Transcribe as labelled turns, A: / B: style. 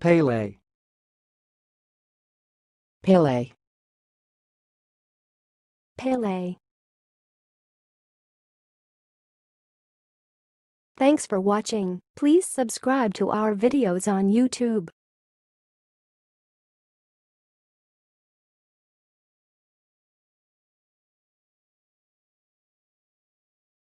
A: Pelé.
B: Pelé.
C: Pelé. Thanks for watching. Please subscribe to our videos on YouTube.